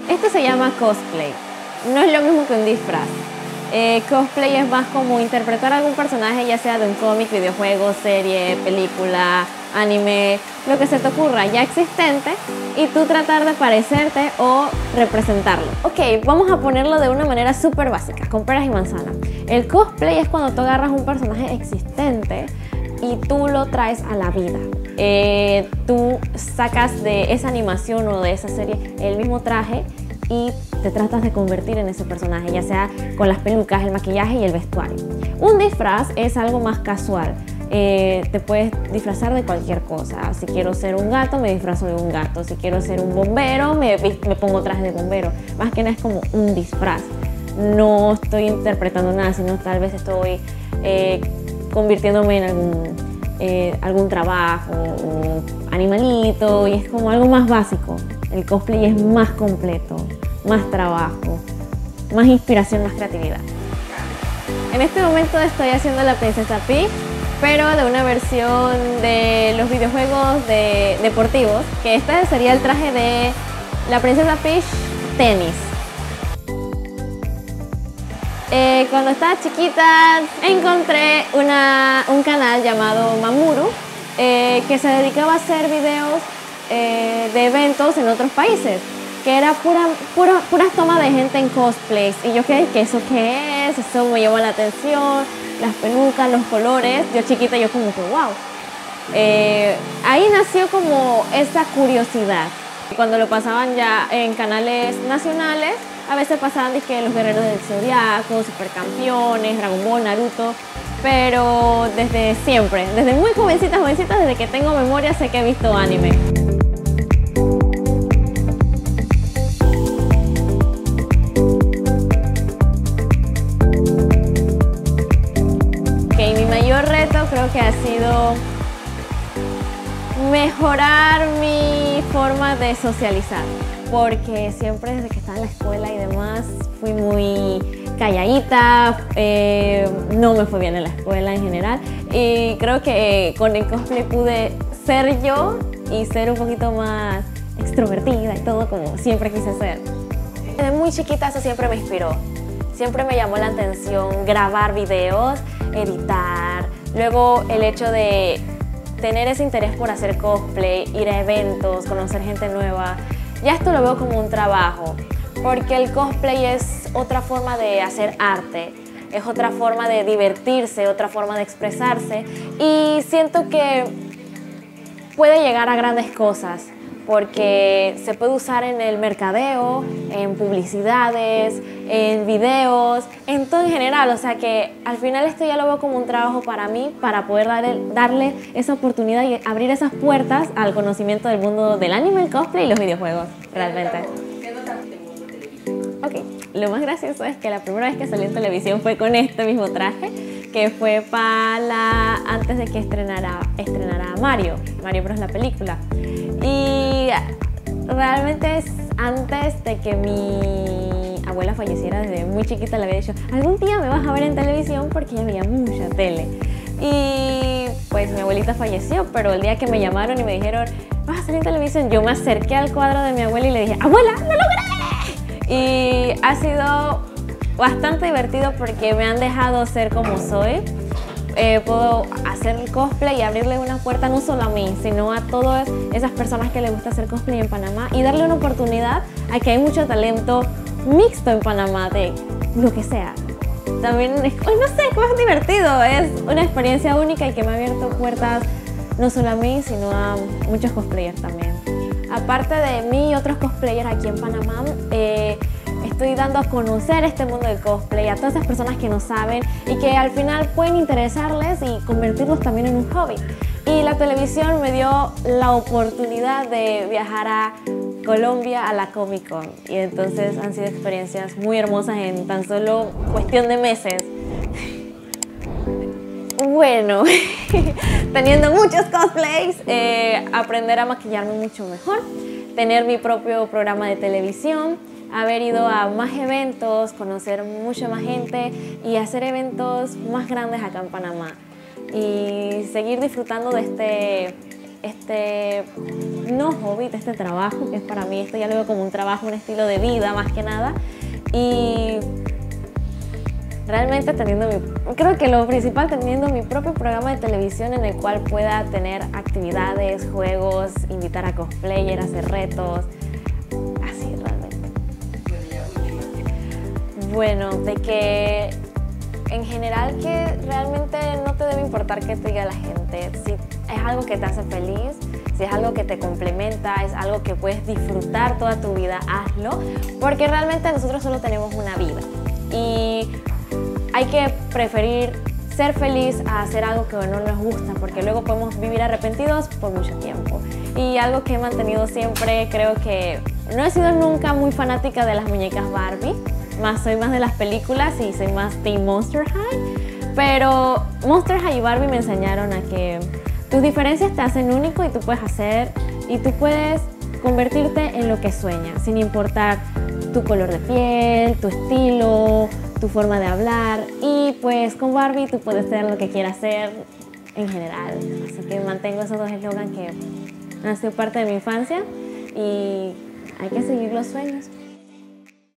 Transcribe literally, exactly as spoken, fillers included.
Esto se llama cosplay. No es lo mismo que un disfraz. Eh, cosplay es más como interpretar a algún personaje, ya sea de un cómic, videojuego, serie, película, anime, lo que se te ocurra ya existente, y tú tratar de parecerte o representarlo. Ok, vamos a ponerlo de una manera súper básica, con peras y manzanas. El cosplay es cuando tú agarras un personaje existente y tú lo traes a la vida. Eh, tú sacas de esa animación o de esa serie el mismo traje y te tratas de convertir en ese personaje, ya sea con las pelucas, el maquillaje y el vestuario. Un disfraz es algo más casual. Eh, te puedes disfrazar de cualquier cosa. Si quiero ser un gato, me disfrazo de un gato. Si quiero ser un bombero, me, me pongo traje de bombero. Más que nada es como un disfraz. No estoy interpretando nada, sino tal vez estoy eh, convirtiéndome en algún, eh, algún trabajo o animalito, y es como algo más básico. El cosplay es más completo, más trabajo, más inspiración, más creatividad. En este momento estoy haciendo la Princesa Peach, pero de una versión de los videojuegos de, deportivos, que este sería el traje de la Princesa Peach tenis. Eh, cuando estaba chiquita encontré una, un canal llamado Mamoru, eh, que se dedicaba a hacer videos eh, de eventos en otros países, que era pura, pura, puras tomas de gente en cosplays. Y yo quedé, ¿qué eso qué es? Eso me llamó la atención, las pelucas, los colores. Yo chiquita, yo como que wow. Eh, ahí nació como esa curiosidad. Cuando lo pasaban ya en canales nacionales, a veces pasaban que los guerreros del Zodiaco, Supercampeones, Dragon Ball, Naruto, pero desde siempre, desde muy jovencita, jovencita, desde que tengo memoria sé que he visto anime. Ok, mi mayor reto creo que ha sido mejorar mi forma de socializar, porque siempre desde que estaba en la escuela y demás fui muy calladita, eh, no me fue bien en la escuela en general, y creo que con el cosplay pude ser yo y ser un poquito más extrovertida y todo como siempre quise ser. Desde muy chiquita eso siempre me inspiró, siempre me llamó la atención grabar videos, editar, luego el hecho de tener ese interés por hacer cosplay, ir a eventos, conocer gente nueva. Ya esto lo veo como un trabajo, porque el cosplay es otra forma de hacer arte, es otra forma de divertirse, otra forma de expresarse, y siento que puede llegar a grandes cosas, porque se puede usar en el mercadeo, en publicidades, en videos, en todo en general. O sea que al final esto ya lo veo como un trabajo para mí, para poder darle, darle esa oportunidad y abrir esas puertas al conocimiento del mundo del anime, el cosplay y los videojuegos, realmente. ¿Qué notaste en el mundo televisivo? Ok, lo más gracioso es que la primera vez que salí en televisión fue con este mismo traje, que fue para la, antes de que estrenara, estrenara Mario, Mario Bros. La película. Y realmente es antes de que mi abuela falleciera, desde muy chiquita le había dicho, algún día me vas a ver en televisión, porque ella veía mucha tele. Y pues mi abuelita falleció, pero el día que me llamaron y me dijeron, vas a salir en televisión, yo me acerqué al cuadro de mi abuela y le dije, abuela, ¡lo logré! Y ha sido bastante divertido porque me han dejado ser como soy. Eh, puedo hacer el cosplay y abrirle una puerta no solo a mí, sino a todas esas personas que les gusta hacer cosplay en Panamá, y darle una oportunidad a que hay mucho talento mixto en Panamá, de lo que sea. También es, no sé, es divertido, es una experiencia única y que me ha abierto puertas no solo a mí, sino a muchos cosplayers también. Aparte de mí y otros cosplayers aquí en Panamá, eh, estoy dando a conocer este mundo del cosplay a todas esas personas que no saben y que al final pueden interesarles y convertirlos también en un hobby. Y la televisión me dio la oportunidad de viajar a Colombia a la Comic Con, y entonces han sido experiencias muy hermosas en tan solo cuestión de meses. Bueno, teniendo muchos cosplays, eh, aprender a maquillarme mucho mejor, tener mi propio programa de televisión, haber ido a más eventos, conocer mucha más gente y hacer eventos más grandes acá en Panamá. Y seguir disfrutando de este este, no hobby, de este trabajo, que es para mí, esto ya lo veo como un trabajo, un estilo de vida más que nada. Y realmente teniendo mi, creo que lo principal, teniendo mi propio programa de televisión en el cual pueda tener actividades, juegos, invitar a cosplayer, hacer retos, así realmente. Bueno, de que en general que realmente no te debe importar qué te diga la gente. Si es algo que te hace feliz, si es algo que te complementa, es algo que puedes disfrutar toda tu vida, hazlo, porque realmente nosotros solo tenemos una vida y hay que preferir ser feliz a hacer algo que no nos gusta, porque luego podemos vivir arrepentidos por mucho tiempo. Y algo que he mantenido siempre, creo que no he sido nunca muy fanática de las muñecas Barbie, más soy más de las películas y soy más Team Monster High, pero Monster High y Barbie me enseñaron a que tus diferencias te hacen único y tú puedes hacer y tú puedes convertirte en lo que sueñas, sin importar tu color de piel, tu estilo, tu forma de hablar. Y pues con Barbie tú puedes ser lo que quieras ser en general. Así que mantengo esos dos eslogans que han sido parte de mi infancia y hay que seguir los sueños.